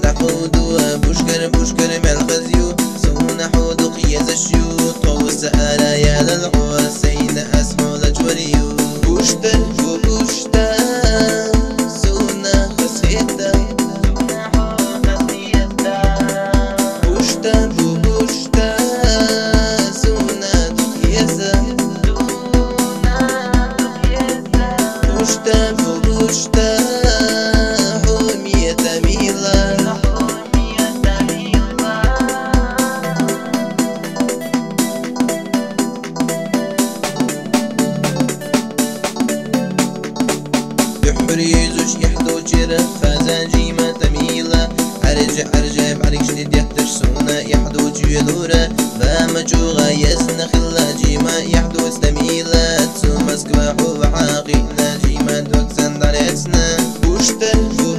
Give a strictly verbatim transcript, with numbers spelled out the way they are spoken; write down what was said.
تحود وبشكر بشكر مع الخزيو سونا حود قياس الشيو طوس آلا يا للحسين أسمو لجوريو بوشتا وبوشتا سونا خسيتا بوشتا وبوشتا سونا تقياسا بوشتا وبوشتا يحريزوش يحدو جيرا خازان جيمة تميلة أرجع أرجع بعليك شديد يحتش سونا يحدو جيلورا فاما جوغا يسنا خلا جيمة يحدو استميلة تسو مسكواحو وحاقينا جيمة دوكسان داريتنا بوشتا